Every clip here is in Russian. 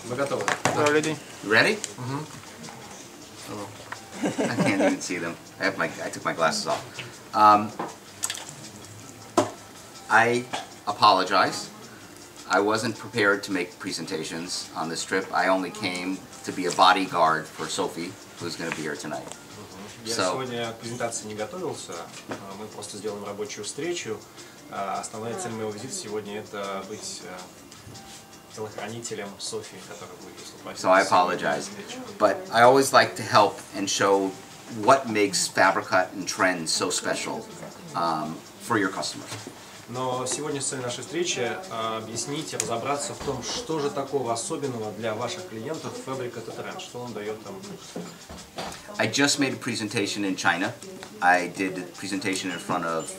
Мы готовы. Ready? You ready? Oh, I can't even see them. I took my glasses off. I apologize. I wasn't prepared to make presentations on this trip. I only came to be a bodyguard for Sophie, who's going to be here tonight. Я сегодня к презентации не готовился. Мы просто сделаем рабочую встречу. Основная цель моего визита сегодня это быть телохранителем Софии, которая будет выступать. So I apologize, but I always like to help and show what makes Fabricut and Trends so special for your customers. Но сегодня цель нашей встречи объяснить и разобраться в том, что же такого особенного для ваших клиентов Fabricut и Trends, что он дает там. I just made a presentation in China. I did a presentation in front of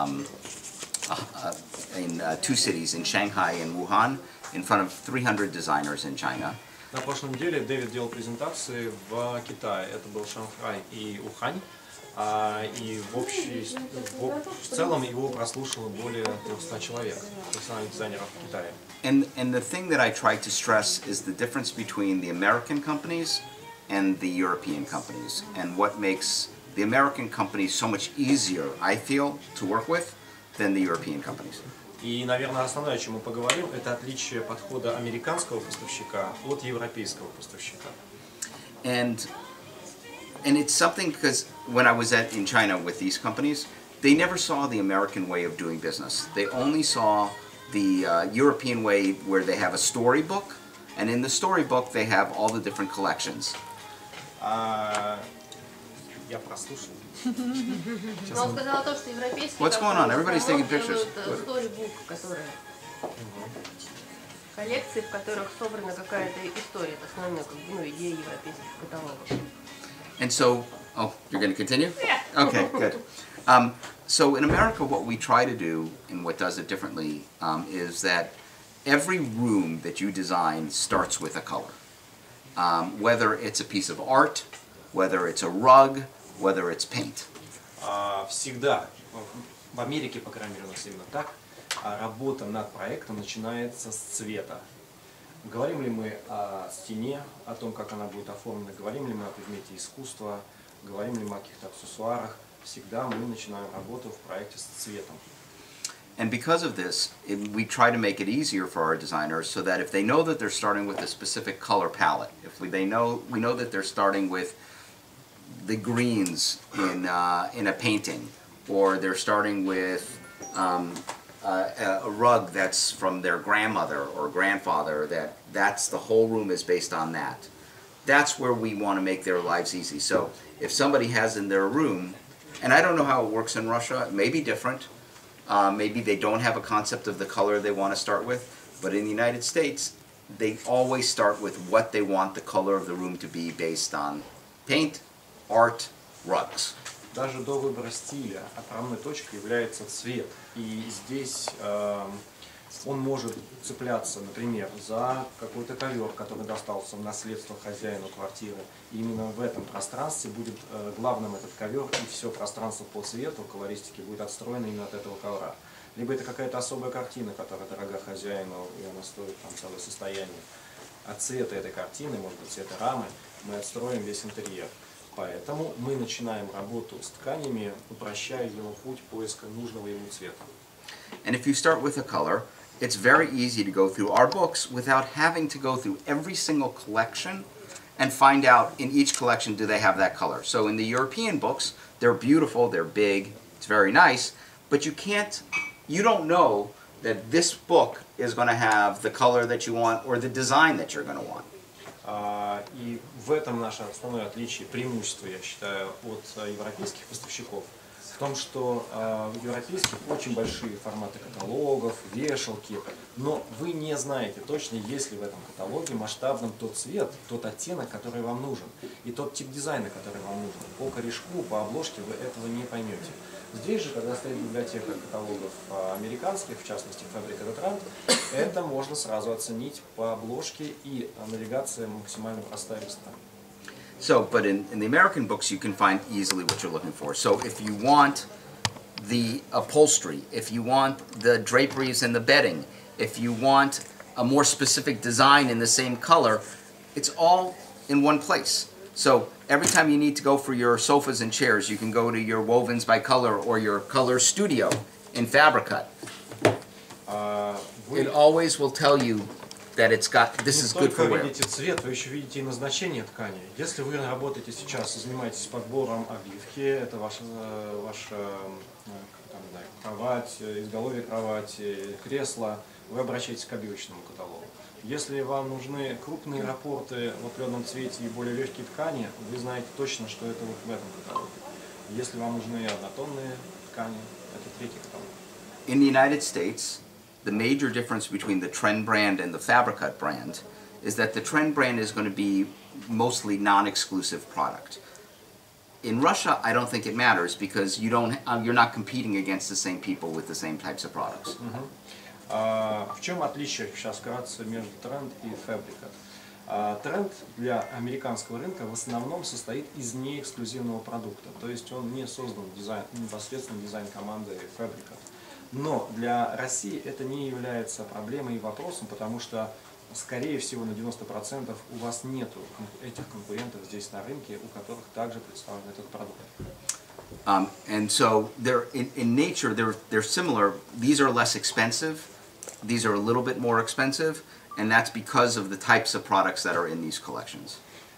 two cities, in Shanghai and Wuhan, in front of 300 designers in China. На прошлой неделе Дэвид делал презентации в Китае. Это был Шанхай и Ухань. И в целом его прослушало более 300 человек, профессиональных дизайнеров в Китае. And the thing that I try to stress is the difference between the American companies and the European companies, and what makes the American companies so much easier, I feel, to work with than the European companies. И, наверное, основное, о чем мы поговорим, это отличие подхода американского поставщика от европейского поставщика. And it's something because when I was in China with these companies, they never saw the American way of doing business. They only saw the European way where they have a storybook, and in the storybook they have all the different collections. Я прослушал. Но он сказал то, что европейские What's going on? Everybody's taking pictures. Storybook, которые коллекции, в которых собрана какая-то история, это основная идея европейских каталогов. And so, oh, you're going to continue? Yeah. Okay, good. So in America, what we try to do, and what does it differently, is that every room that you design starts with a color. Whether it's a piece of art, whether it's a rug, whether it's paint. Всегда, в Америке, по крайней мере, у нас именно так, работа над проектом начинается с цвета. Говорим ли мы о стене, о том, как она будет оформлена, говорим ли мы о предмете искусства, говорим ли мы о каких-то аксессуарах, всегда мы начинаем работу в проекте с цветом. And because of this, we try to make it easier for our designers so that if they know that they're starting with a specific color palette, if we know that they're starting with the greens in a painting, or they're starting with a rug that's from their grandmother or grandfather, that's the whole room is based on that. That's where we want to make their lives easy. So if somebody has in their room, and I don't know how it works in Russia, it may be different. Maybe they don't have a concept of the color they want to start with, but in the United States, they always start with what they want the color of the room to be based on paint, art, rugs. Даже до выбора стиля отправной точкой является цвет. И здесь он может цепляться, например, за какой-то ковер, который достался в наследство хозяину квартиры. И именно в этом пространстве будет главным этот ковер, и все пространство по цвету, колористике будет отстроено именно от этого ковра. Либо это какая-то особая картина, которая дорога хозяину, и она стоит там целое состояние. От цвета этой картины, может быть, цвета рамы, мы отстроим весь интерьер. Поэтому мы начинаем работу с тканями, упрощая его путь поиска нужного ему цвета. And if you start with a color, it's very easy to go through our books without having to go through every single collection and find out in each collection do they have that color. So in the European books, they're beautiful, they're big, it's very nice, but you don't know that this book is going to have the color that you want or the design that you're going to want. И в этом наше основное отличие, преимущество, я считаю, от европейских поставщиков. В том, что в европейских очень большие форматы каталогов, вешалки, но вы не знаете точно, есть ли в этом каталоге масштабным тот цвет, тот оттенок, который вам нужен, и тот тип дизайна, который вам нужен. По корешку, по обложке вы этого не поймете. Здесь же, когда стоит библиотека каталогов американских, в частности Fabricut и Trends, это можно сразу оценить по обложке, и навигация максимально простая и быстрая. So, but in the American books, you can find easily what you're looking for. So if you want the upholstery, if you want the draperies and the bedding, if you want a more specific design in the same color, it's all in one place. So every time you need to go for your sofas and chairs, you can go to your Wovens by Color or your Color Studio in Fabricut. It always will tell you that it's got, this is good for Не wear. только видите цвет, вы еще видите и назначение ткани. Если вы работаете сейчас, занимаетесь подбором обивки, это ваша там, да, кровать, изголовье кровати, кресло, вы обращаетесь к обивочному каталогу. Если вам нужны крупные рапорты в определенном цвете и более легкие ткани, вы знаете точно, что это вот в этом каталоге. Если вам нужны однотонные ткани, это третий каталог. In the United States, the major difference between the Trend brand and the Fabricut brand is that the Trend brand is going to be mostly non-exclusive product. In Russia, I don't think it matters because you're not competing against the same people with the same types of products. В чем отличие, сейчас вкратце, между Trend и Fabricut? Тренд для американского рынка в основном состоит из неэксклюзивного продукта, то есть он не создан непосредственно дизайн команды Fabricut. Но для России это не является проблемой и вопросом, потому что, скорее всего, на 90% у вас нету этих конкурентов здесь на рынке, у которых также представлен этот продукт. And so they're in nature they're similar. These are less expensive. These are a little bit more expensive, and that's because of the types of products that are in these collections.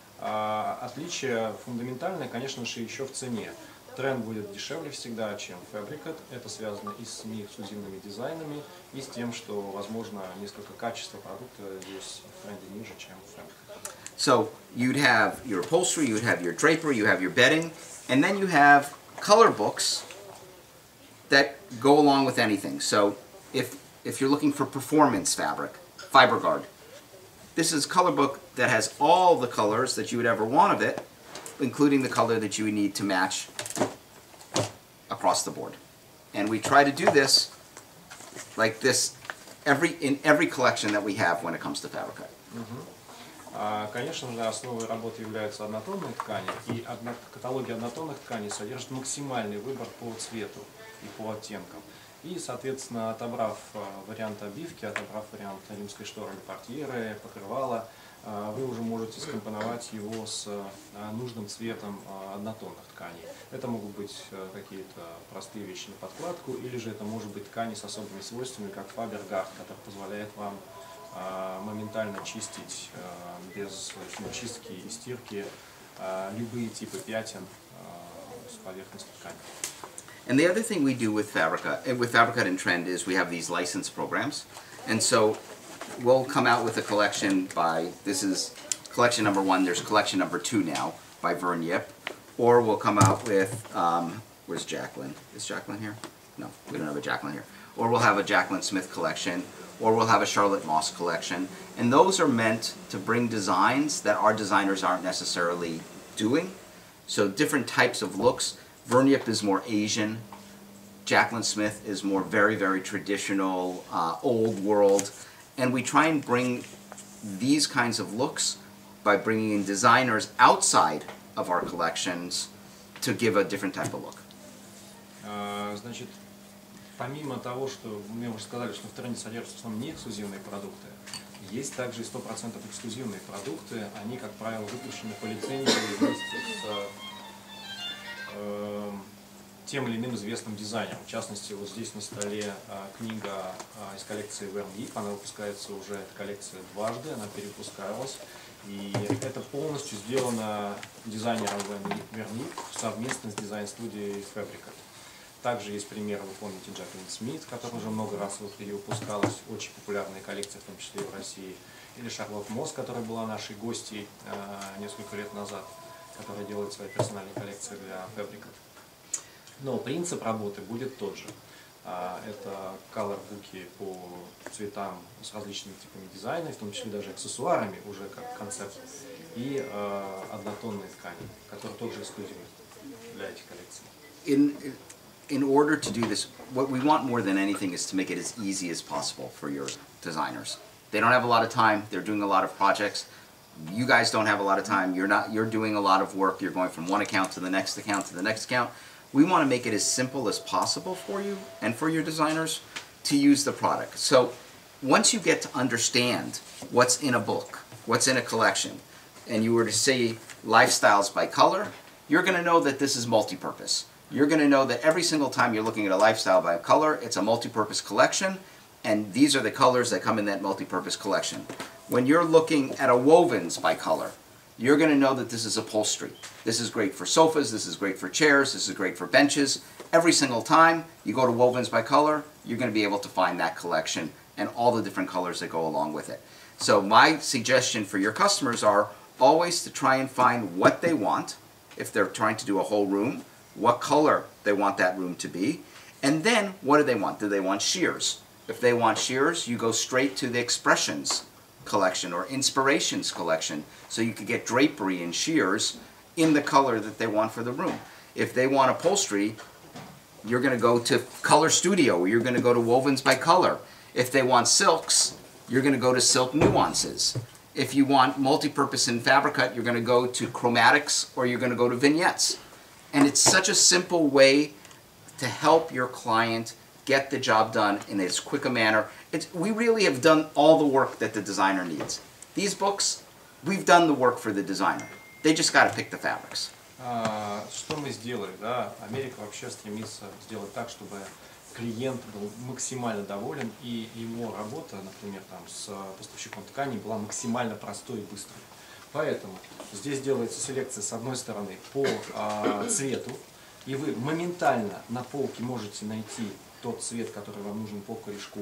Отличие фундаментальное, конечно же, еще в цене. Тренд будет дешевле всегда, чем Fabricut. Это связано и с неэксклюзивными дизайнами, и с тем, что, возможно, несколько качества продукта здесь в тренде ниже, чем Fabricut. So you'd have your upholstery, you'd have your drapery, you have your bedding, and then you have color books that go along with anything. So if you're looking for performance fabric, FiberGuard, this is a color book that has all the colors that you would ever want of it, including the color that you would need to match across the board. And we try to do this like this in every collection that we have when it comes to Fabricut. Конечно же, основой работы являются однотонные ткани, и каталоги однотонных тканей содержат максимальный выбор по цвету и по оттенкам. И, соответственно, отобрав вариант обивки, отобрав вариант римской шторы или портьеры, покрывала, вы уже можете скомпоновать его с нужным цветом однотонных тканей. Это могут быть какие-то простые вещи на подкладку, или же это может быть ткани с особыми свойствами, как FiberGuard, который позволяет вам моментально чистить без чистки и стирки любые типы пятен с поверхности ткани. And the other thing we do with Fabricut and Trend is we have these license programs. And so we'll come out with a collection this is collection number 1, there's collection number 2 now by Vern Yip. Or we'll come out with, where's Jacqueline? Is Jacqueline here? No, we don't have a Jacqueline here. Or we'll have a Jacqueline Smith collection, or we'll have a Charlotte Moss collection. And those are meant to bring designs that our designers aren't necessarily doing. So different types of looks. Vern Yip is more Asian. Jacqueline Smith is more very, very traditional, old world. And we try and bring these kinds of looks by bringing in designers outside of our collections to give a different type of look. Значит, помимо того, что мы уже сказали, что в тренде содержатся в основном не эксклюзивные продукты, есть также и 100% эксклюзивные продукты. Они, как правило, выпущены по лицензии вместе с тем или иным известным дизайнером. В частности, вот здесь на столе книга из коллекции Vern Yip. Она выпускается уже, эта коллекция дважды, она перевыпускалась. И это полностью сделано дизайнером Vern Yip совместно с дизайн-студией Fabricut. Также есть примеры, вы помните, Jacqueline Smith, которая уже много раз перевыпускалась, очень популярная коллекция, в том числе и в России. Или Charlotte Moss, которая была нашей гостьей несколько лет назад, которая делает свои персональные коллекции для Fabricut. Но принцип работы будет тот же. Это колор-буки по цветам с различными типами дизайна, в том числе даже аксессуарами уже как концепт, и однотонные ткани, которые тоже эксклюзивны для этих коллекций. In order to do this, what we want more than anything is to make it as easy as possible for your designers. They don't have a lot of time, they're doing a lot of projects. You guys don't have a lot of time, you're doing a lot of work, you're going from one account to the next account to the next account. We want to make it as simple as possible for you and for your designers to use the product. So once you get to understand what's in a book, what's in a collection, and you were to say lifestyles by color, you're going to know that this is multi-purpose. You're going to know that every single time you're looking at a lifestyle by color, it's a multi-purpose collection, and these are the colors that come in that multi-purpose collection. When you're looking at a wovens by color, you're going to know that this is upholstery. This is great for sofas, this is great for chairs, this is great for benches. Every single time you go to wovens by color, you're going to be able to find that collection and all the different colors that go along with it. So my suggestion for your customers are always to try and find what they want. If they're trying to do a whole room, what color they want that room to be, and then what do they want? Do they want sheers? If they want sheers, you go straight to the Expressions collection or Inspirations collection, so you could get drapery and sheers in the color that they want for the room. If they want upholstery, you're going to go to Color Studio, or you're going to go to Wovens by Color. If they want silks, you're going to go to Silk Nuances. If you want multi-purpose in Fabricut, you're going to go to Chromatics, or you're going to go to Vignettes. And it's such a simple way to help your client get the job done in as quick a manner. We really have done all the work that the designer needs. These books, we've done the work for the designer. They just got to pick the fabrics. Что мы сделали? Да? Америка вообще стремится сделать так, чтобы клиент был максимально доволен, и его работа, например, там, с поставщиком тканей была максимально простой и быстрой. Поэтому здесь делается селекция, с одной стороны, по цвету, и вы моментально на полке можете найти тот цвет, который вам нужен по корешку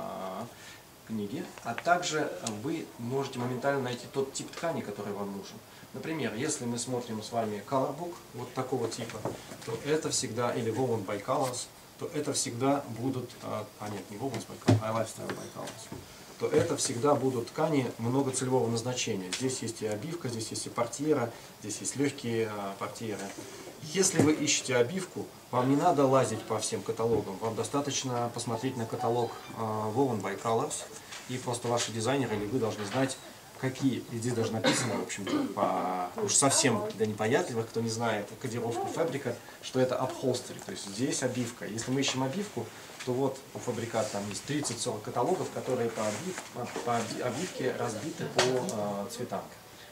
книги, а также вы можете моментально найти тот тип ткани, который вам нужен. Например, если мы смотрим с вами Color Book вот такого типа, то это всегда, или Woven by Colors, то это всегда будут, нет, не Woven by Colors, а Lifestyle by Colors, то это всегда будут ткани многоцелевого назначения. Здесь есть и обивка, здесь есть и портьера, здесь есть легкие портьеры. Если вы ищете обивку, вам не надо лазить по всем каталогам, вам достаточно посмотреть на каталог Woven by Colors, и просто ваши дизайнеры или вы должны знать, какие, и здесь даже написано, в общем-то, уж совсем для непонятливых, кто не знает кодировку фабрика, что это upholstery, то есть здесь обивка. Если мы ищем обивку, то вот у Фабрикат там есть 30-40 каталогов, которые по обивке разбиты по цветам.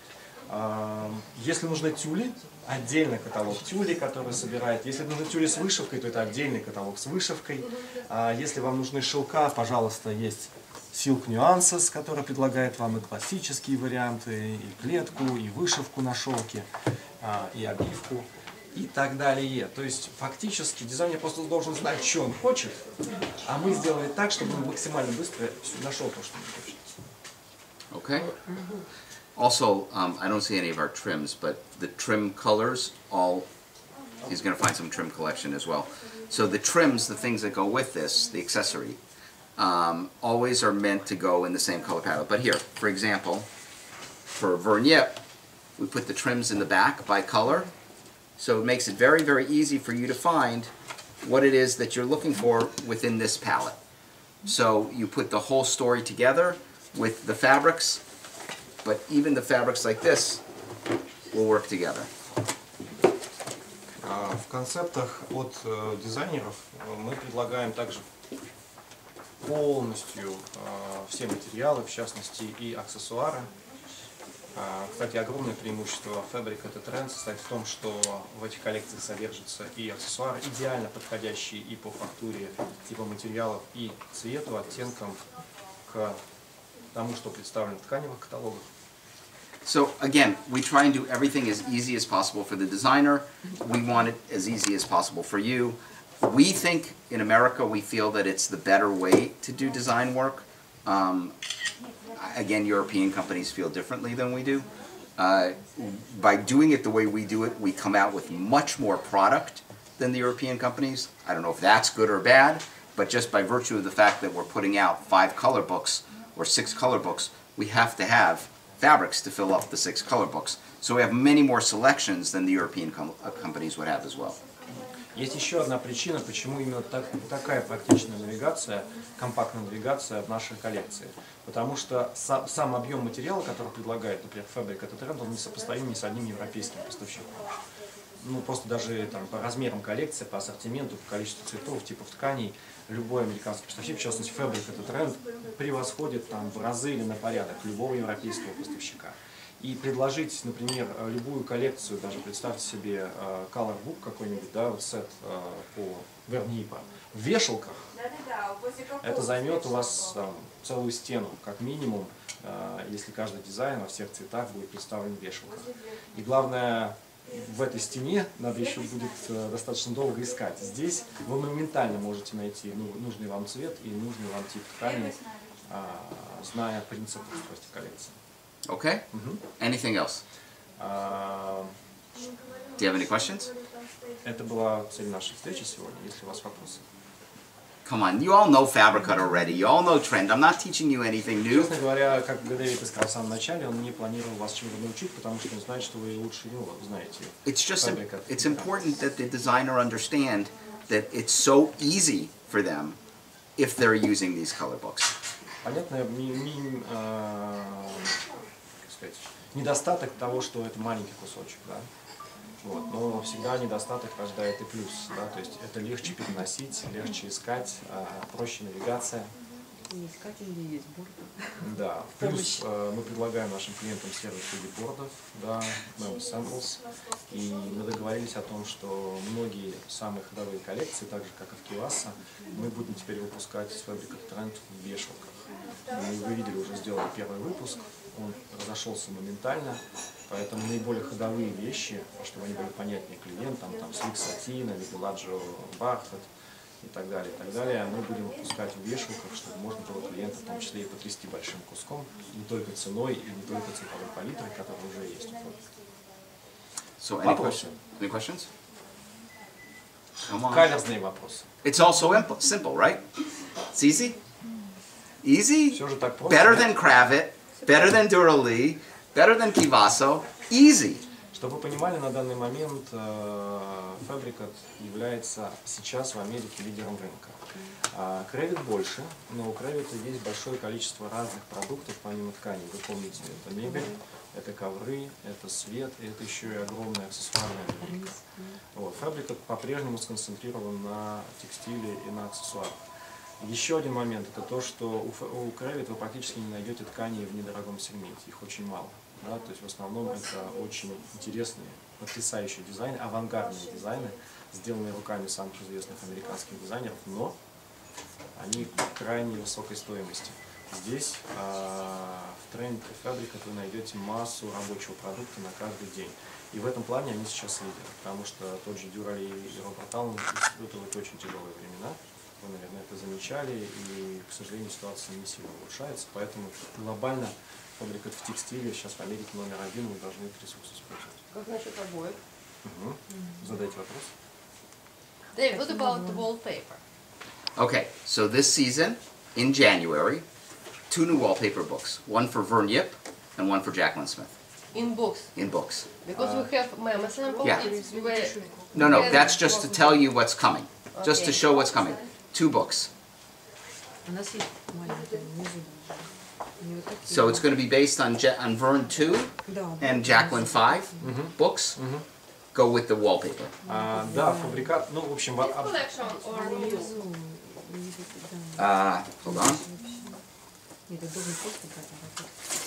Если нужны тюли, отдельный каталог тюли, который собирает. Если нужны тюли с вышивкой, то это отдельный каталог с вышивкой. Если вам нужны шелка, пожалуйста, есть Silk Nuances, который предлагает вам и классические варианты, и клетку, и вышивку на шелке, и обивку, и так далее. То есть фактически дизайнер просто должен знать, что он хочет, а мы сделали так, чтобы он максимально быстро нашел то, что он хочет. Okay. Also, I don't see any of our trims, but the trim colors, he's going to find some trim collection as well. So the trims, the things that go with this, the accessory, always are meant to go in the same color palette. But here, for example, for Vignette, we put the trims in the back by color, so it makes it very, very easy for you to find what it is that you're looking for within this palette. So you put the whole story together with the fabrics, but even the fabrics like this will work together. В концептах от дизайнеров мы предлагаем также полностью все материалы, в частности и аксессуары. Кстати, огромное преимущество Fabric Trend состоит в том, что в этих коллекциях содержатся и аксессуары, идеально подходящие и по фактуре, типа материалов, и цвету, оттенкам к тому, что представлено в тканевых каталогах. So again, we try and do everything as easy as possible for the designer. We want it as easy as possible for you. We think in America, we feel that it's the better way to do design work. Again, European companies feel differently than we do. By doing it the way we do it, we come out with much more product than the European companies. I don't know if that's good or bad, but just by virtue of the fact that we're putting out 5 color books or 6 color books, we have to have fabrics to fill up the 6 color books. So we have many more selections than the European companies would have as well. Есть еще одна причина, почему именно такая практичная навигация, компактная навигация в нашей коллекции. Потому что сам объем материала, который предлагает, например, Fabric Trend, он несопоставим ни с одним европейским поставщиком. Ну, просто даже там, по размерам коллекции, по ассортименту, по количеству цветов, типов тканей, любой американский поставщик, в частности Fabric, этот тренд превосходит там в разы или на порядок любого европейского поставщика. И предложить, например, любую коллекцию, даже представьте себе color book какой-нибудь, да, вот сет по Вернипа, в вешалках, это займет у вас там целую стену, как минимум, если каждый дизайн во всех цветах будет представлен в вешалках. И главное, в этой стене надо еще будет достаточно долго искать. Здесь вы моментально можете найти нужный вам цвет и нужный вам тип ткани, зная принцип устройства коллекции. Okay? Anything else? Do you have any questions? Это была цель нашей встречи сегодня, если у вас вопросы. Come on, you all know Fabricut already. You all know trend. I'm not teaching you anything new. Честно говоря, как Дэвид сказал в самом начале, он не планировал вас чему-то научить, потому что он знает, что вы лучше него знаете. It's just it's important that the designer understand that it's so easy for them if they're using these color books. Понятно, как сказать, недостаток того, что это маленький кусочек, да? Вот. Но всегда недостаток рождает и плюс, да? То есть это легче переносить, легче искать, проще навигация. И искатели есть борды. Да. Плюс мы предлагаем нашим клиентам сервис в виде бордов, да, Member Samples. И мы договорились о том, что многие самые ходовые коллекции, так же как и в Киваса, мы будем теперь выпускать с Fabric Trend в вешалках. Вы видели, уже сделали первый выпуск, он разошелся моментально, поэтому наиболее ходовые вещи, чтобы они были понятнее клиентам, там Sleek Satin, Villaggio бархат и так далее, мы будем выпускать в вешалках, чтобы можно было клиента в том числе и потрясти большим куском, не только ценой и не только цветовой палитрой, которая уже есть у Fabric. So any questions? Come on. Каверзные вопросы. It's also simple, right? It's easy? Easy? Все же так просто. Better than Kravit, better than Durali, better than Kivaso. Easy. Чтобы вы понимали, на данный момент Fabricat является сейчас в Америке лидером рынка. Крэвит больше, но у Крэвита есть большое количество разных продуктов помимо тканей. Вы помните, это мебель, это ковры, это свет, и это еще и огромная аксессуарная линейка. Вот. Fabricat по-прежнему сконцентрирован на текстиле и на аксессуарах. Еще один момент, это то, что у Kravit вы практически не найдете тканей в недорогом сегменте, их очень мало. Да? То есть в основном это очень интересные, потрясающие дизайны, авангардные дизайны, сделанные руками самых известных американских дизайнеров, но они крайне высокой стоимости. Здесь в Trend и Fabricat вы найдете массу рабочего продукта на каждый день. И в этом плане они сейчас лидеры, потому что тот же Durali и Robert Allen испытывают очень тяжелые времена. Вы, наверное, это замечали, и, к сожалению, ситуация не сильно улучшается, поэтому глобально Fabricat в текстиле сейчас в Америке номер один, мы должны их ресурсы использовать. Как насчет обоев? Задайте вопрос. David, what about the wallpaper? Okay, so this season, in January, 2 new wallpaper books. One for Vern Yip and one for Jacqueline Smith. In books. In books. Because we have memo sample, Yeah. it's very... No, that's just to tell you what's coming. Just to show what's coming. 2 books. У нас есть маленькие внизу даже. Они вот такие. So it's going to be based on Vern 2 Да. and Jacqueline 5 books. Go with the wallpaper. Да, Fabricat, ну, в общем, Collection or Внизу, внизу, да. Hold on. Нет, ты должен просто брать, а вот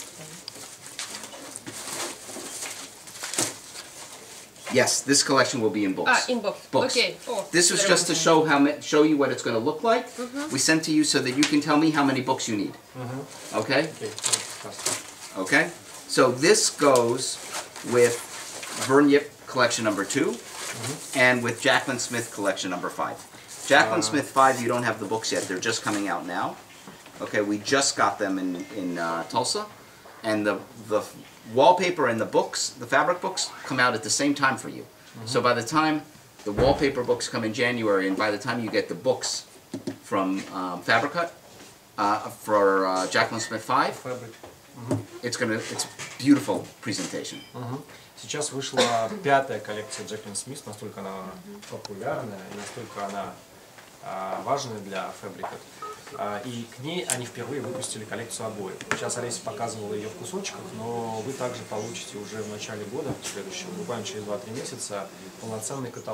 Yes, this collection will be in books. in box. Books. Okay. Oh, This was just to show show you what it's going to look like. We sent to you so that you can tell me how many books you need. Okay? Okay? So this goes with Vern Yip collection number 2 and with Jacqueline Smith collection number 5. Jacqueline Smith 5, you don't have the books yet. They're just coming out now. Okay, we just got them in Tulsa. And the wallpaper and the books, the fabric books, come out at the same time for you. So by the time the wallpaper books come in January, and by the time you get the books from Fabricut for Jacqueline Smith 5, it's beautiful presentation. Сейчас вышла 5-я коллекция Jacqueline Smith, настолько она популярная и настолько она важная для Fabricat. И к ней они впервые выпустили коллекцию обоев. Сейчас Олеся показывала ее в кусочках, но вы также получите уже в начале года, следующего, буквально через 2-3 месяца, полноценный каталог.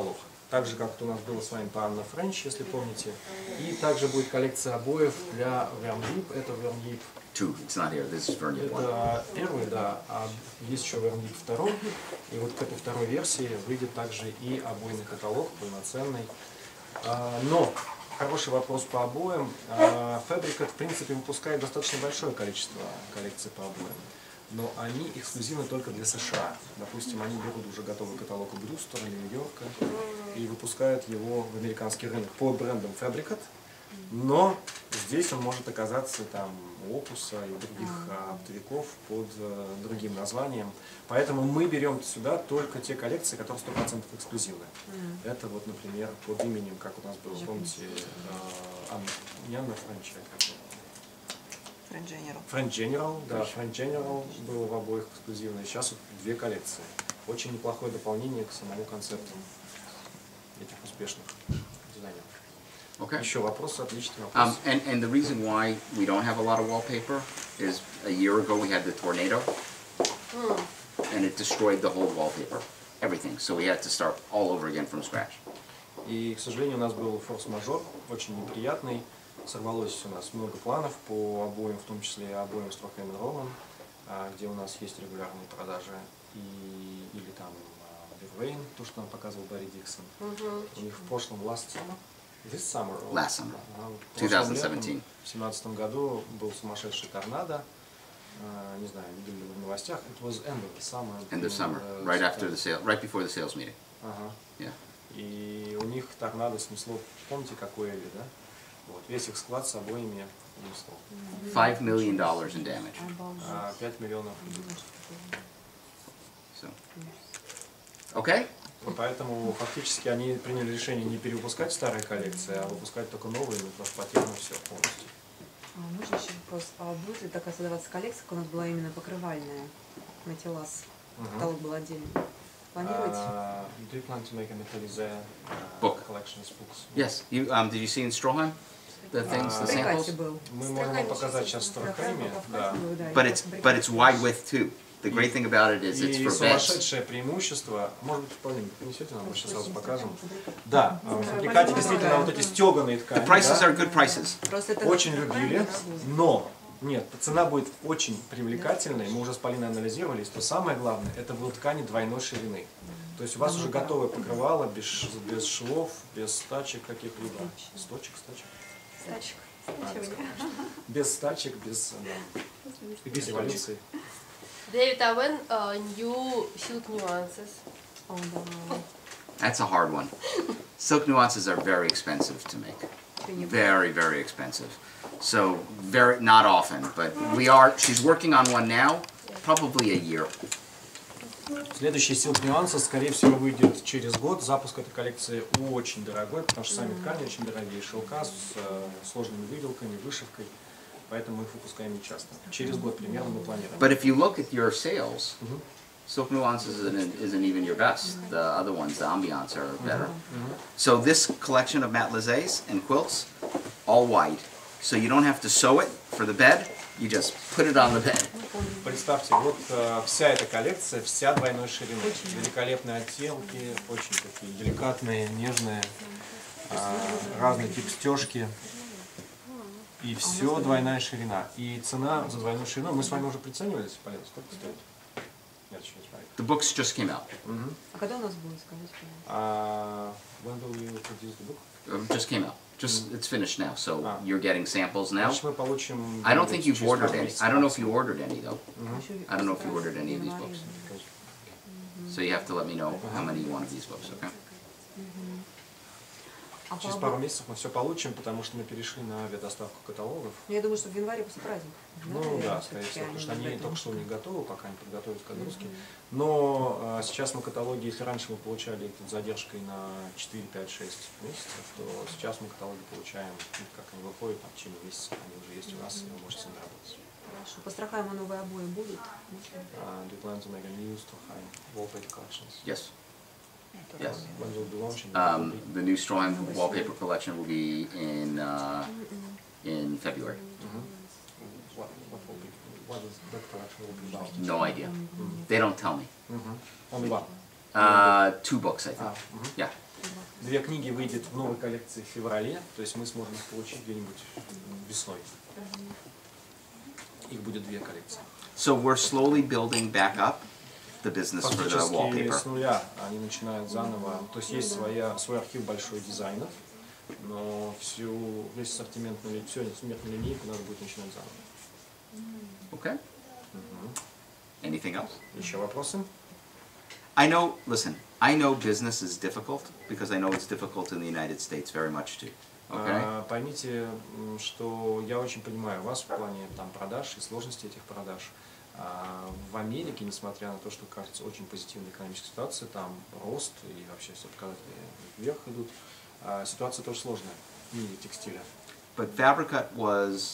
так же, как у нас было с вами по Анна Френч, если помните. И также будет коллекция обоев для Вернлип, это Вернлип. Two. It's not here. This is Vernier one. Это первый, да, а есть еще Вернлип второй. И вот к этой второй версии выйдет также и обойный каталог полноценный. Но хороший вопрос по обоям. Fabricat, в принципе, выпускает достаточно большое количество коллекций по обоям. Но они эксклюзивны только для США. Допустим, они берут уже готовый каталог у Брюстера или Нью-Йорка и выпускают его в американский рынок по брендам Fabricat. Но здесь он может оказаться там у Опуса и других оптовиков под другим названием. Поэтому мы берем сюда только те коллекции, которые 100% эксклюзивны. Это вот, например, под именем, как у нас было, помните, не Анна Френч, а как French General, да, French General было в обоих эксклюзивно. Сейчас вот две коллекции. Очень неплохое дополнение к самому концепту этих успешных дизайнеров. Okay. Еще вопросы, отличный вопрос. And the reason why we don't have a lot of wallpaper is a year ago we had the tornado, and it destroyed the whole wallpaper, everything. So we had to start all over again from scratch. И, к сожалению, у нас был форс-мажор, очень неприятный. Сорвалось у нас много планов по обоим, в том числе обоим Stroheim & Rowan, где у нас есть регулярные продажи, или там Vervain, то, что нам показывал Барри Диксон. У них в прошлом last summer, Last summer, в прошлом 2017. летом, в 2017 году был сумасшедший торнадо. Не знаю, видели ли вы в новостях. It was end of the summer. End of summer, right after the sale, right before the sales meeting. Ага. Yeah. И у них торнадо снесло, помните, какое ли, да? Вот, весь их склад с обоими унесло. $5 million in damage. 5 миллионов. So. Okay. Поэтому фактически они приняли решение не перевыпускать старые коллекции, а выпускать только новые, потому что потеряно все полностью. Можно еще вопрос, а будет ли такая создаваться коллекция, как у нас была именно покрывальная, Матилас, каталог был отдельный? Планируете? Do you plan to make a Metallize Book. collections books? Yes. You did you see in Stroheim the things, the Прикате samples? был. Мы можем вам показать сейчас в Строхайме, да. But it's wide width too. The great thing about it is it's И for beds. сумасшедшее преимущество, может быть, вполне принесете нам, мы сейчас сразу покажем. Да, в фабрикате действительно вот эти стеганые ткани, The prices да, are good prices. очень любили, но нет, цена будет очень привлекательной, мы уже с Полиной анализировали, что самое главное, это будут ткани двойной ширины. То есть у вас уже готовое покрывало, без швов, без стачек каких-либо. Стачек? Без стачек, без эволюции. David, when new silk nuances? That's a hard one. Silk nuances are very expensive to make. Very, very expensive. So not often, but she's working on one now, probably a year. Следующий Silk Nuances, скорее всего, выйдет через год. Запуск этой коллекции очень дорогой, потому что сами ткани очень дорогие, шелка с сложными выделками, вышивкой. Поэтому мы их выпускаем не часто. Через год примерно мы планируем. But if you look at your sales, Silk Nuances isn't even your best. The other ones, the Ambiance, are better. So this collection of Matelassés and quilts, all white. So you don't have to sew it for the bed. You just put it on the bed. Представьте, вот вся эта коллекция, вся двойной ширины. Великолепные оттенки, очень такие деликатные, нежные, разный тип стежки. И все двойная ширина. И цена за двойную ширину, мы с вами уже приценивались, Полина, сколько стоит? Нет, еще не смотрели. The books just came out. А когда у нас будет, скажите? When will you produce the book? Just came out. It's finished now. So you're getting samples now. Значит, мы получим... I don't think you've через ordered пару any. месяцев. I don't know if you ordered any though. I don't know if you ordered any of these books. Because So you have to let me know how many you want of these books, okay? через пару месяцев мы все получим, потому что мы перешли на авиадоставку каталогов. Я думаю, что в январе после праздника. Ну да, скорее всего, потому что они только что не готовы, пока не подготовят к отгрузке. Но сейчас мы каталоги, если раньше мы получали их с задержкой на 4, 5, 6 месяцев, то сейчас мы каталоги получаем, как они выходят, в течение месяца, они уже есть у нас, и вы можете с ними работать. Хорошо. По Строхайму новые обои будут? Do you plan to make a new Stroheim wallpaper collections? Yes. Yes. When will be launching? The new Stroheim wallpaper collection will be in February. What is that collection will be about? No idea. They don't tell me. Only one. 2 books, I think. Yeah. 2 книги выйдет в новой коллекции в феврале, то есть мы сможем их получить где-нибудь весной. Их будет 2 коллекции. So we're slowly building back up the business for the Фактически wallpaper. с нуля они начинают заново, то есть есть свой архив большой дизайнов, но весь ассортимент, всю ассортиментную линейку надо будет начинать заново. Okay. Anything else? Еще вопросы? I know, listen, I know business is difficult because I know it's difficult in the United States very much too. Okay? Поймите, что я очень понимаю вас в плане продаж и сложности этих продаж. В Америке, несмотря на то, что кажется очень позитивной экономической ситуацией, там рост и вообще все показатели вверх идут, ситуация тоже сложная в мире текстиля. But Fabricut was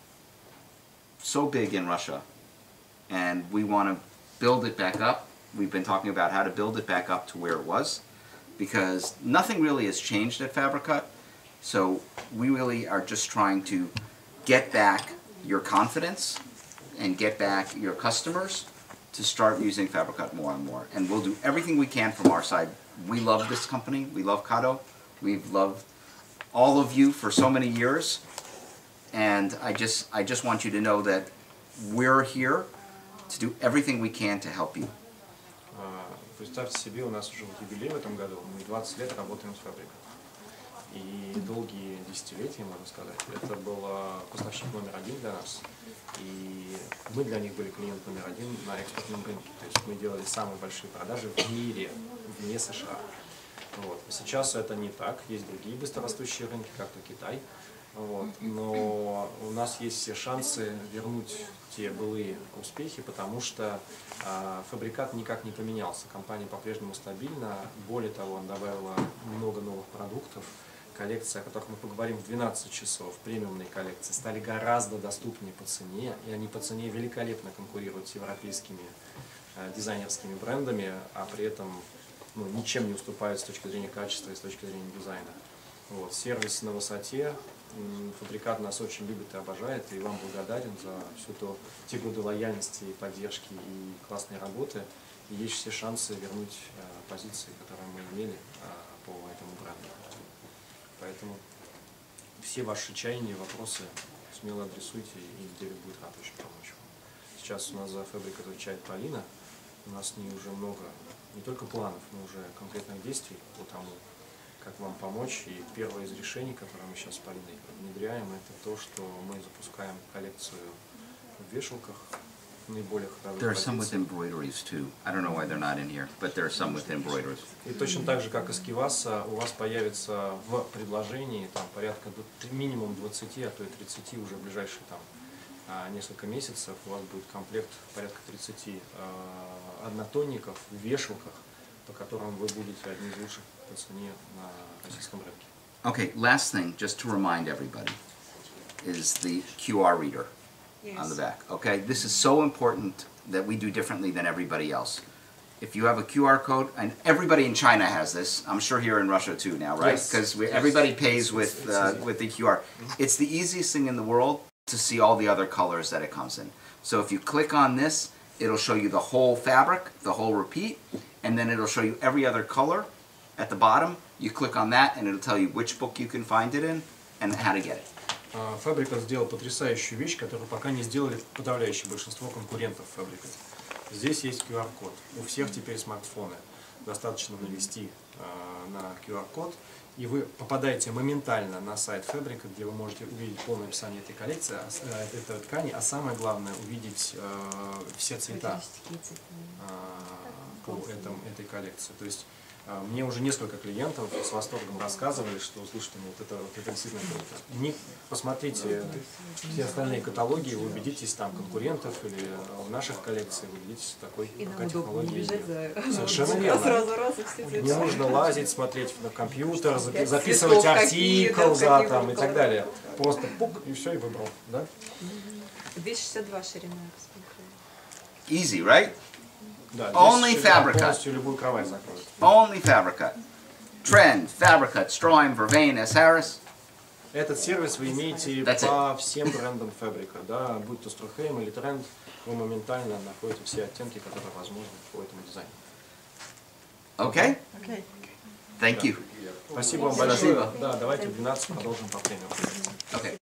so big in Russia, and we want to build it back up. We've been talking about how to build it back up to where it was, because nothing really has changed at Fabricut. So we really are just trying to get back your confidence and get back your customers to start using Fabricut more and more. And we'll do everything we can from our side. We love this company. We love Kato. We've loved all of you for so many years. And I just want you to know that we're here to do everything we can to help you. Представьте себе, у нас уже юбилей в этом году, мы 20 лет работаем с Fabricut. И долгие десятилетия, можно сказать, это был поставщик номер 1 для нас. И мы для них были клиент номер 1 на экспортном рынке. То есть мы делали самые большие продажи в мире, вне США. Вот. Сейчас это не так. Есть другие быстрорастущие рынки, как то Китай. Вот. Но у нас есть все шансы вернуть те былые успехи, потому что Фабрикат никак не поменялся. Компания по-прежнему стабильна. Более того, он добавила много новых продуктов. Коллекции, о которых мы поговорим в 12 часов, премиумные коллекции, стали гораздо доступнее по цене, и они по цене великолепно конкурируют с европейскими дизайнерскими брендами, а при этом ничем не уступают с точки зрения качества и с точки зрения дизайна. Вот. Сервис на высоте, Фабрикат нас очень любит и обожает, и вам благодарен за те годы лояльности, поддержки и классной работы. И есть все шансы вернуть позиции, которые мы имели по этому бренду. Поэтому все ваши чаяния, вопросы смело адресуйте, и Дэвид будет рад очень помочь вам. Сейчас у нас за Fabric отвечает Полина. У нас с ней уже много, не только планов, но уже конкретных действий по тому, как вам помочь. И первое из решений, которое мы сейчас с Полиной внедряем, это то, что мы запускаем коллекцию в вешалках наиболее ходовых There are some with позиций. embroideries too. I don't know why they're not in here, but there are some with embroideries. И точно так же, как и с Киваса, у вас появится в предложении порядка минимум 20, а то и 30 уже в ближайшие несколько месяцев. У вас будет комплект порядка 30 однотонников в вешалках, по которым вы будете одни из лучших по цене на российском рынке. Okay, last thing, just to remind everybody, is the QR reader on the back. Okay, this is so important that we do differently than everybody else. If you have a QR code, and everybody in China has this, I'm sure here in Russia too now, right? Yes. Because everybody pays with the QR. It's the easiest thing in the world to see all the other colors that it comes in. So if you click on this, it'll show you the whole fabric, the whole repeat, and then it'll show you every other color at the bottom. You click on that, and it'll tell you which book you can find it in and how to get it. Fabricat сделал потрясающую вещь, которую пока не сделали подавляющее большинство конкурентов Fabricat. Здесь есть QR-код. У всех теперь смартфоны. Достаточно навести на QR-код, и вы попадаете моментально на сайт Fabricat, где вы можете увидеть полное описание этой коллекции, этой ткани, а самое главное увидеть все цвета по этой коллекции. То есть мне уже несколько клиентов с восторгом рассказывали, что, слушайте, это действительно круто. Посмотрите все остальные каталоги, вы убедитесь там конкурентов или в наших коллекциях, вы убедитесь такой технологии. Совершенно верно. Не нужно лазить, смотреть на компьютер, записывать артикл, и так далее. Просто пук, и все, и выбрал. Да? 262 ширина. Easy, right? Да, Only Fabricat. Полностью любую кровать закроет. Only Fabricat. Trend, Fabricat, Stroim, Vervain, S. Harris. Этот сервис вы имеете по всем брендам Fabricat, да, будь то Stroheim или Trend, вы моментально находите все оттенки, которые возможны по этому дизайну. Okay? Окей. Thank you. Спасибо вам большое. Да, давайте в 12 продолжим по премию. Okay.